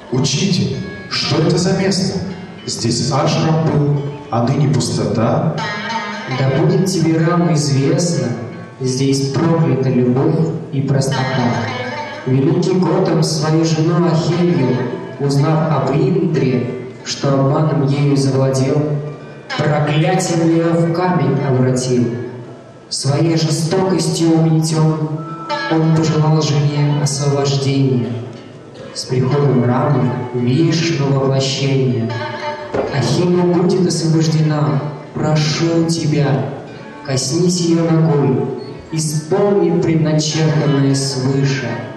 Учитель, что это за место? Здесь ашрам был, а ныне пустота. Да будет тебе, Рама, известно, здесь проклята любовь и простота. Великий Готам свою жену Ахилью, узнав об Индре, что обманом ею завладел, проклятием ее в камень обратил. Своей жестокостью угнетен, он пожелал жене освобождения. С приходом Рамы Вишну воплощения Ахилля будет освобождена. Прошу тебя, коснись ее ногой, исполни предначертанное свыше.